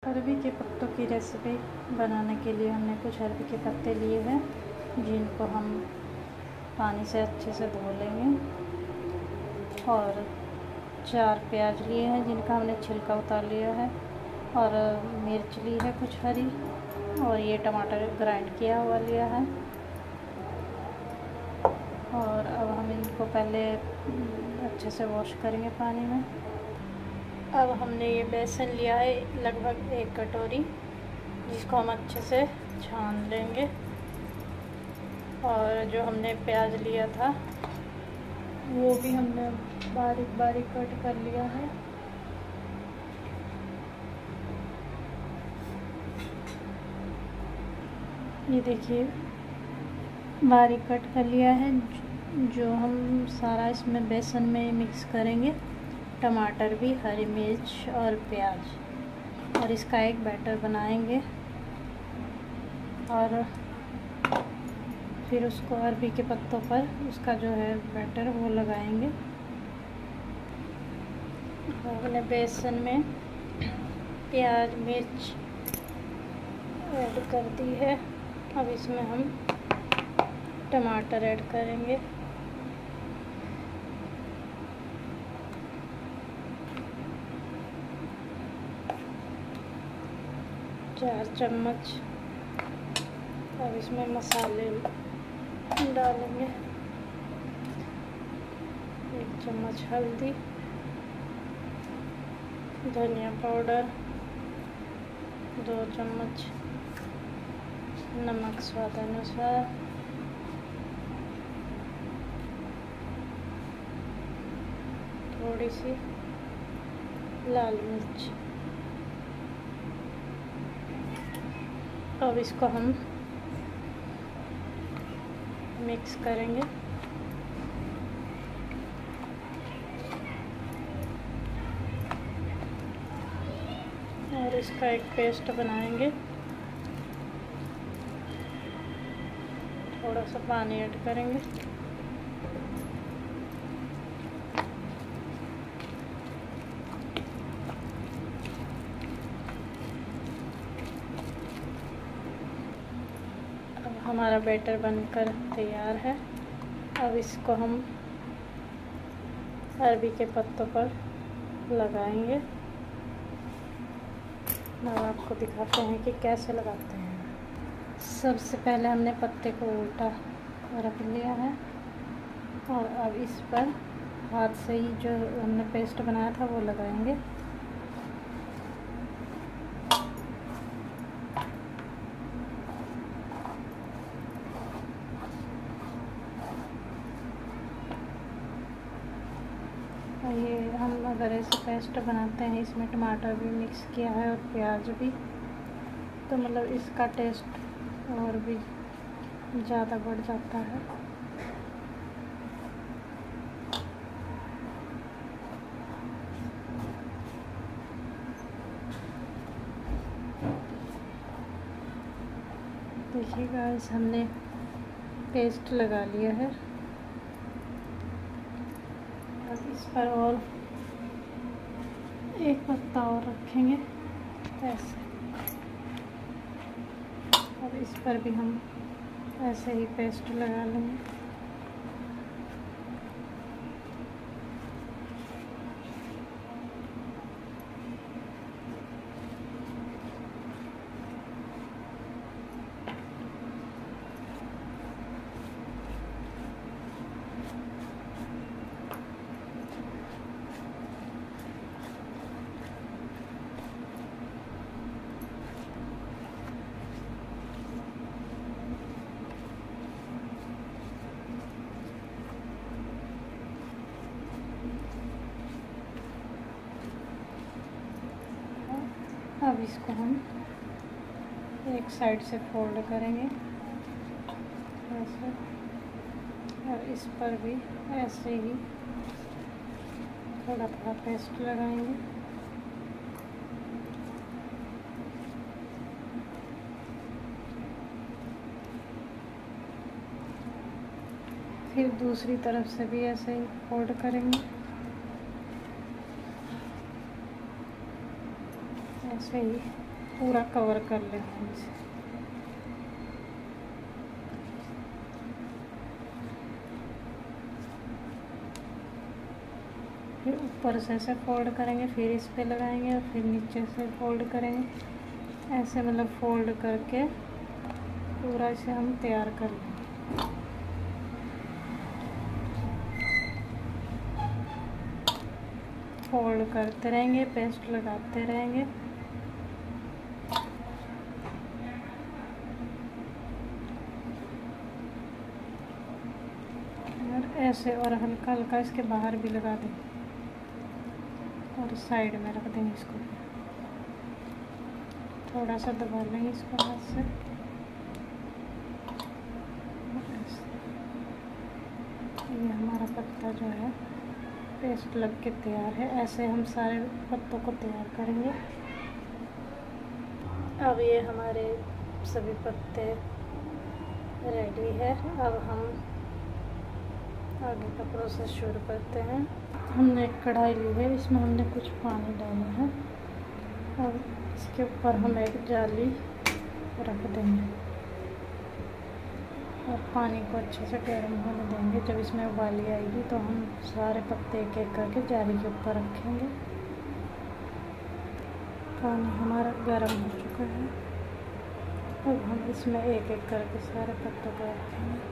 अरबी के पत्तों की रेसिपी बनाने के लिए हमने कुछ अरबी के पत्ते लिए हैं, जिनको हम पानी से अच्छे से धो लेंगे। और 4 प्याज लिए हैं जिनका हमने छिलका उतार लिया है, और मिर्च ली है कुछ हरी, और ये टमाटर ग्राइंड किया हुआ लिया है। और अब हम इनको पहले अच्छे से वॉश करेंगे पानी में। अब हमने ये बेसन लिया है लगभग 1 कटोरी, जिसको हम अच्छे से छान लेंगे। और जो हमने प्याज लिया था वो भी हमने बारीक बारीक कट कर लिया है। ये देखिए बारीक कट कर लिया है, जो हम सारा इसमें बेसन में मिक्स करेंगे। टमाटर भी, हरी मिर्च और प्याज, और इसका एक बैटर बनाएंगे। और फिर उसको अरबी के पत्तों पर उसका जो है बैटर वो लगाएंगे। हमने बेसन में प्याज मिर्च ऐड कर दी है। अब इसमें हम टमाटर ऐड करेंगे। चार चम्मच। अब इसमें मसाले डालेंगे। 1 चम्मच हल्दी, धनिया पाउडर, 2 चम्मच नमक स्वाद अनुसार, थोड़ी सी लाल मिर्च। अब इसको हम मिक्स करेंगे। और इसका एक पेस्ट बनाएंगे। थोड़ा सा पानी ऐड करेंगे। अब हमारा बैटर बनकर तैयार है। अब इसको हम अरबी के पत्तों पर लगाएंगे। अब आपको दिखाते हैं कि कैसे लगाते हैं। सबसे पहले हमने पत्ते को उल्टा रख लिया है, और अब इस पर हाथ से ही जो हमने पेस्ट बनाया था वो लगाएंगे। ये हम अगर ऐसे पेस्ट बनाते हैं, इसमें टमाटर भी मिक्स किया है और प्याज भी, तो मतलब इसका टेस्ट और भी ज़्यादा बढ़ जाता है। देखिए गाइस, हमने पेस्ट लगा लिया है। अब इस पर और 1 पत्ता और रखेंगे ऐसे। और इस पर भी हम ऐसे ही पेस्ट लगा लेंगे। अब इसको हम एक साइड से फोल्ड करेंगे ऐसे, और इस पर भी ऐसे ही थोड़ा थोड़ा पेस्ट लगाएंगे। फिर दूसरी तरफ से भी ऐसे ही फोल्ड करेंगे। ऐसे ही पूरा कवर कर लेते हैं इसे। फिर ऊपर से ऐसे फोल्ड करेंगे, फिर इस पे लगाएंगे और फिर नीचे से फोल्ड करेंगे। ऐसे मतलब फोल्ड करके पूरा इसे हम तैयार कर लेंगे। फोल्ड करते रहेंगे, पेस्ट लगाते रहेंगे। और ऐसे और हल्का हल्का इसके बाहर भी लगा दें और साइड में रख देंगे इसको। थोड़ा सा दबा लेंगे इसको हाथ से। ये हमारा पत्ता जो है पेस्ट लग के तैयार है। ऐसे हम सारे पत्तों को तैयार करेंगे। अब ये हमारे सभी पत्ते रेडी है। अब हम आगे का प्रोसेस शुरू करते हैं। हमने एक कढ़ाई ली है, इसमें हमने कुछ पानी डाला है। अब इसके ऊपर हम एक जाली रख देंगे और पानी को अच्छे से गर्म होने देंगे। जब इसमें उबाली आएगी तो हम सारे पत्ते एक एक करके जाली के ऊपर रखेंगे। पानी हमारा गर्म हो चुका है। अब हम इसमें एक एक करके सारे पत्तों को रखेंगे।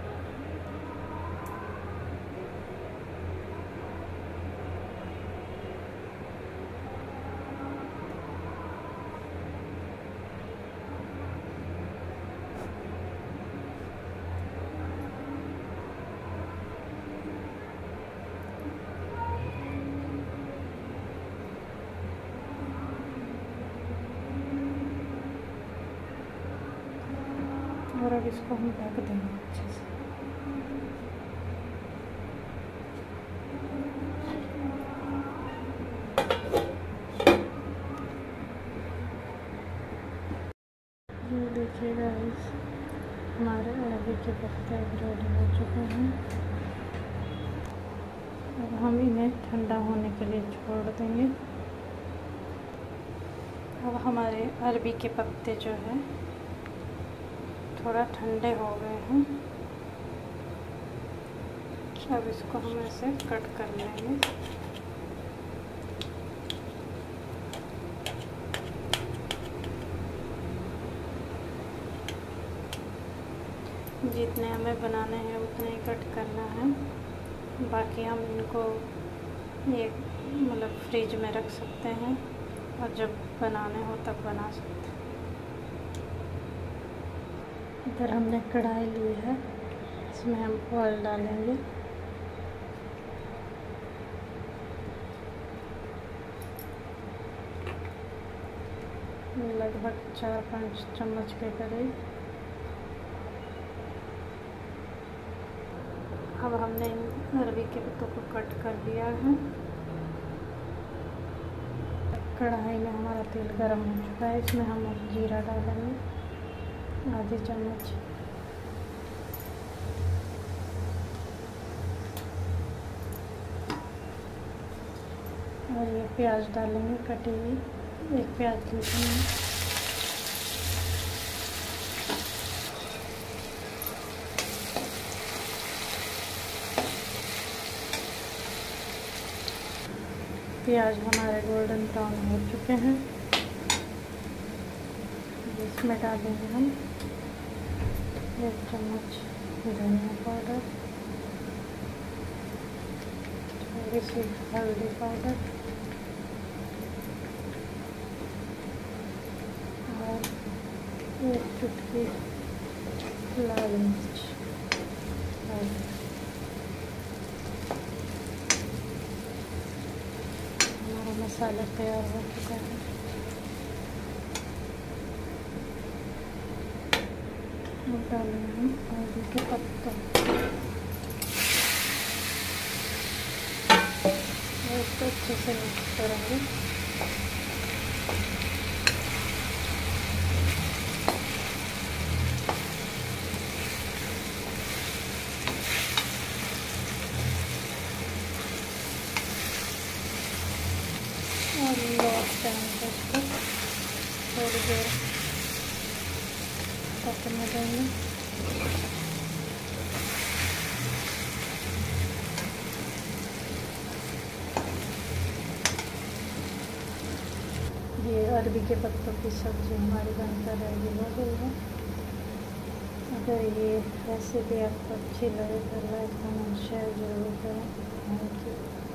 और अब इसको हम ढक देंगे अच्छे से। ये देखिएगा हमारे अरबी के पत्ते रेडी हो चुके हैं। अब हम इन्हें ठंडा होने के लिए छोड़ देंगे। अब हमारे अरबी के पत्ते जो है थोड़ा ठंडे हो गए हैं। अब इसको हम ऐसे कट कर लेंगे। जितने हमें बनाने हैं उतने ही कट करना है। बाकी हम इनको एक मतलब फ्रिज में रख सकते हैं और जब बनाने हो तब बना सकते हैं। इधर हमने कढ़ाई ली है, इसमें हम ऑयल डालेंगे। लगभग 4-5 चम्मच के करीब। अब हमने अरबी के पत्तों को कट कर लिया है। कढ़ाई में हमारा तेल गर्म हो चुका है, इसमें हम अब जीरा डालेंगे आधी चम्मच। और ये प्याज डालेंगे कटी हुई, एक प्याज लीजिए। प्याज हमारे गोल्डन ब्राउन हो चुके हैं। इसमें डालेंगे हम 1 चम्मच धनिया पाउडर, थोड़ी सी हल्दी पाउडर और 1 चुटकी लाल मिर्च पाउडर। मसाला तैयार हो चुका है। डालेंगे हम अरबी के पत्ते और इसको अच्छे से मिक्स करेंगे। और लो टाइम पर इसको थोड़ी थोड़ी देर पकने देंगे। ये अरबी के पत्तों की सब्ज़ी हमारी बनकर रेडी हो गई है। अगर ये रेसिपी आपको अच्छी लगे तो लाइक कमेंट शेयर ज़रूर करें। Thank you.